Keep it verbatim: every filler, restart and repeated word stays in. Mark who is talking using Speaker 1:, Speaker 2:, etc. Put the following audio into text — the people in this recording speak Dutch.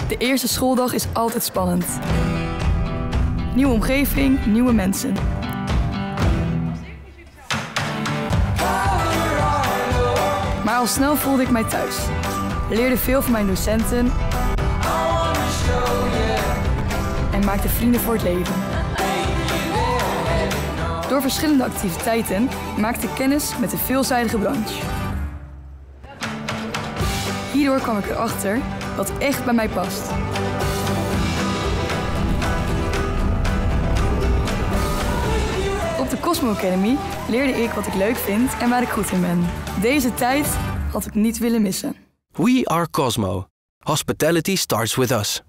Speaker 1: De eerste schooldag is altijd spannend. Nieuwe omgeving, nieuwe mensen. Maar al snel voelde ik mij thuis. Leerde veel van mijn docenten en maakte vrienden voor het leven. Door verschillende activiteiten maakte ik kennis met de veelzijdige branche. Hierdoor kwam ik erachter wat echt bij mij past. Op de Cosmo Academy leerde ik wat ik leuk vind en waar ik goed in ben. Deze tijd had ik niet willen missen.
Speaker 2: We are Cosmo. Hospitality starts with us.